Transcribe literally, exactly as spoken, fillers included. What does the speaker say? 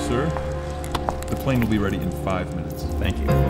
sir. The plane will be ready in five minutes. Thank you.